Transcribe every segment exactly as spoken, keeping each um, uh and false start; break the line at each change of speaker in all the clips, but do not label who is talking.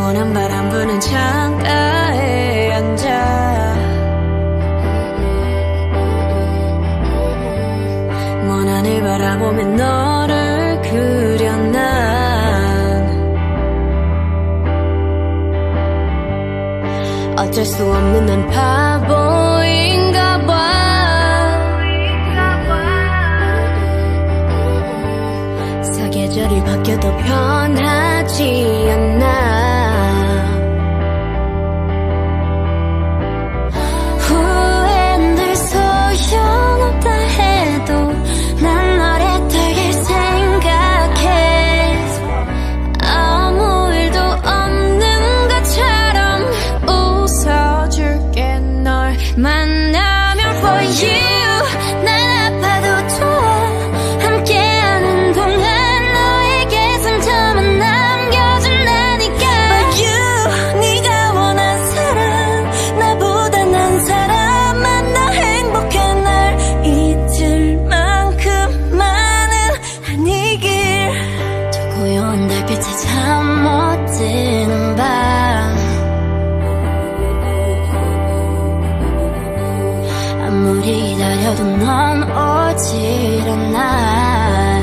시원한 바람 부는 창가에 앉아 먼 하늘 바라보며 너를 그려 난 어쩔 수 없는 난 바보인가 봐. 사계절이 바뀌어도 변하지 않아. 후회는 늘 소용없다 해도 난 너를 되게 생각해. 아무 일도 없는 것처럼 웃어줄게. 널 만나면 for you 난 아파도 좋아. 함께하는 동안 너에게 상처만 남겨준다니까. But you 네가 원한 사람 나보다 난 사람만 나 행복해. 날 잊을 만큼만은 아니길. 저 고요한 달빛에 잠 못 드는 밤 아무리 기다려도 넌 오질 않아.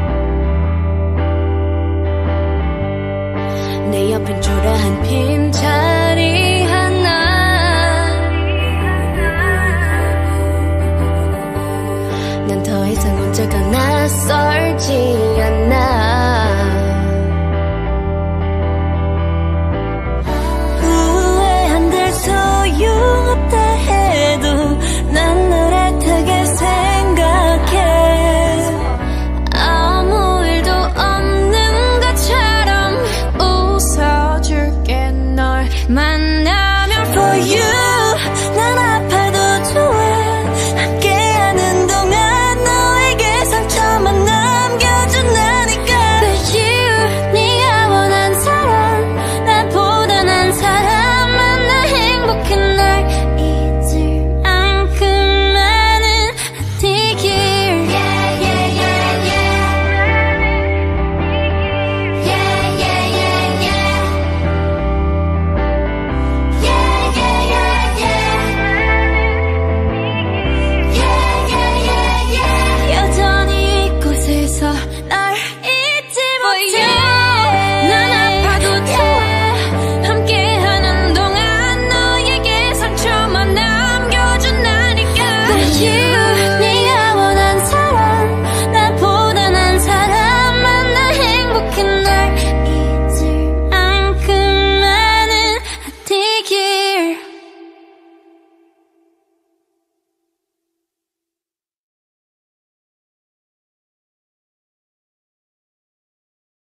내 옆엔 초라한 빈자